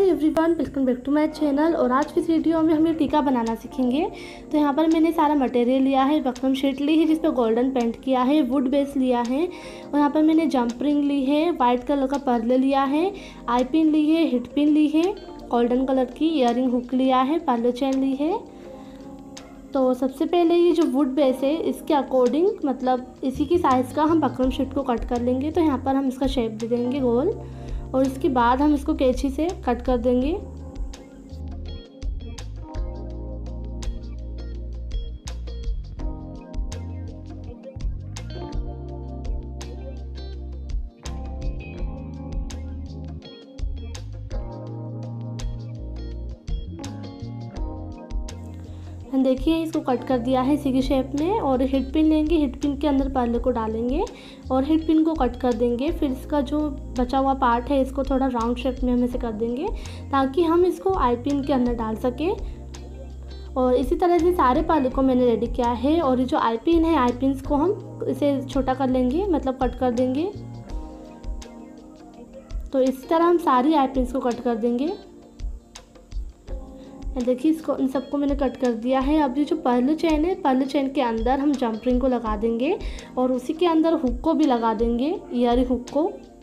Everyone, welcome back to my channel. और आज की इस वीडियो में हम ये टीका बनाना सीखेंगे। तो यहाँ पर मैंने सारा मटेरियल लिया है, बकरम शीट ली है जिस पर गोल्डन पेंट किया है, वुड बेस लिया है, और यहाँ पर मैंने जंप रिंग ली है, वाइट कलर का पर्ल लिया है, आई पिन ली है, हिट पिन ली है, गोल्डन कलर की ईयरिंग हुक लिया है, पर्ल चेन ली है। तो सबसे पहले ये जो वुड बेस है इसके अकॉर्डिंग मतलब इसी की साइज़ का हम बकरम शीट को कट कर लेंगे। तो यहाँ पर हम इसका शेप दे देंगे गोल, और इसके बाद हम इसको कैंची से कट कर देंगे। देखिए इसको कट कर दिया है इसी की शेप में। और हिट पिन लेंगे, हिट पिन के अंदर पर्ल को डालेंगे और हिट पिन को कट कर देंगे। फिर इसका जो बचा हुआ पार्ट है इसको थोड़ा राउंड शेप में हम इसे कर देंगे ताकि हम इसको आई पिन के अंदर डाल सकें। और इसी तरह से सारे पर्ल को मैंने रेडी किया है। और ये जो आई पिन है, आई पिन को हम इसे छोटा कर लेंगे, मतलब कट कर देंगे। तो इस तरह हम सारी आई पिन को कट कर देंगे। देखिए इसको इन सबको मैंने कट कर दिया है। अब ये जो पर्ल चेन है, पर्ल चेन के अंदर हम जंप रिंग को लगा देंगे और उसी के अंदर हुक को भी लगा देंगे, ईयरिंग हुक को।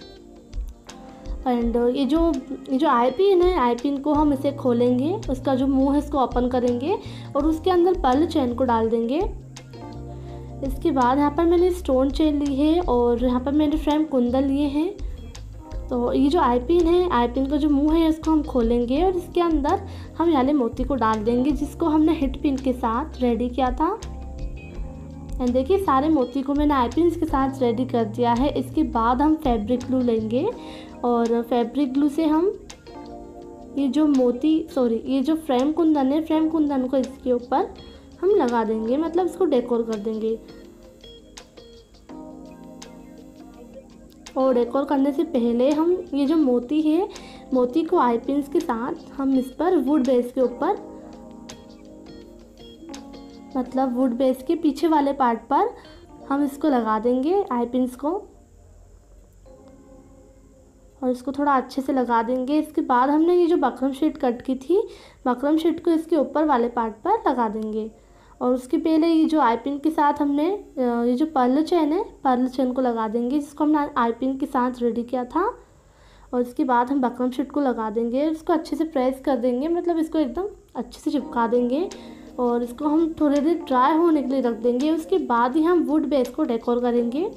एंड ये जो आई पिन है, आई पिन को हम इसे खोलेंगे, उसका जो मुंह है इसको ओपन करेंगे और उसके अंदर पर्ल चेन को डाल देंगे। इसके बाद यहाँ पर मैंने स्टोन चेन ली है और यहाँ पर मैंने फ्रेम कुंदन लिए हैं। तो ये जो आई पिन है, आई पिन का जो मुंह है इसको हम खोलेंगे और इसके अंदर हम वाले मोती को डाल देंगे जिसको हमने हिट पिन के साथ रेडी किया था। एंड देखिए सारे मोती को मैंने आई पिन के साथ रेडी कर दिया है। इसके बाद हम फैब्रिक ग्लू लेंगे और फैब्रिक ग्लू से हम ये जो फ्रेम कुंदन है, फ्रेम कुंदन को इसके ऊपर हम लगा देंगे, मतलब इसको डेकोर कर देंगे। और डेकोर करने से पहले हम ये जो मोती है, मोती को आई पिन्स के साथ हम इस पर वुड बेस के ऊपर, मतलब वुड बेस के पीछे वाले पार्ट पर हम इसको लगा देंगे आई पिन्स को, और इसको थोड़ा अच्छे से लगा देंगे। इसके बाद हमने ये जो बकरम शीट कट की थी, बकरम शीट को इसके ऊपर वाले पार्ट पर लगा देंगे। और उसके पहले ये जो आई पिन के साथ हमने ये जो पर्ल चेन है, पर्ल चेन को लगा देंगे जिसको हमने आई पिन के साथ रेडी किया था। और इसके बाद हम बकरम शीट को लगा देंगे, इसको अच्छे से प्रेस कर देंगे, मतलब इसको एकदम अच्छे से चिपका देंगे और इसको हम थोड़ी देर ड्राई होने के लिए रख देंगे। उसके बाद ही हम वुड बेस को डेकोर करेंगे।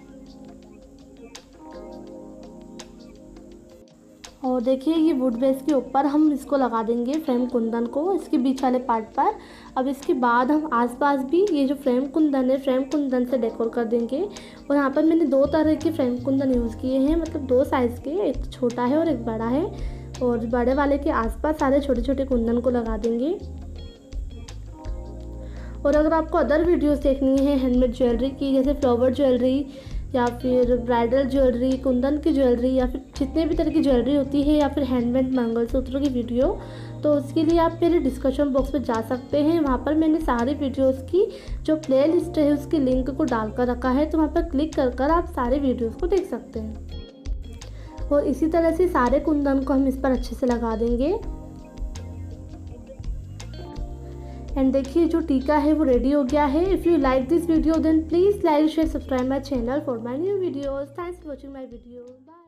और देखिए ये वुड बेस के ऊपर हम इसको लगा देंगे फ्रेम कुंदन को, इसके बीच वाले पार्ट पर। अब इसके बाद हम आसपास भी ये जो फ्रेम कुंदन है, फ्रेम कुंदन से डेकोर कर देंगे। और यहाँ पर मैंने दो तरह के फ्रेम कुंदन यूज़ किए हैं, मतलब दो साइज़ के, एक छोटा है और एक बड़ा है। और बड़े वाले के आसपास सारे छोटे छोटे कुंदन को लगा देंगे। और अगर आपको अदर वीडियोज़ देखनी है हैंडमेड ज्वेलरी की, जैसे फ्लावर ज्वेलरी या फिर ब्राइडल ज्वेलरी, कुंदन की ज्वेलरी, या फिर जितने भी तरह की ज्वेलरी होती है, या फिर हैंडमेड मंगलसूत्रों की वीडियो, तो उसके लिए आप मेरे डिस्क्रिप्शन बॉक्स में जा सकते हैं। वहाँ पर मैंने सारी वीडियोस की जो प्ले लिस्ट है उसकी लिंक को डालकर रखा है, तो वहाँ पर क्लिक कर आप सारे वीडियोस को देख सकते हैं। और इसी तरह से सारे कुंदन को हम इस पर अच्छे से लगा देंगे। एंड देखिए जो टीका है वो रेडी हो गया है। If you like this video then please like share subscribe my channel for my new videos. Thanks for watching my video. Bye.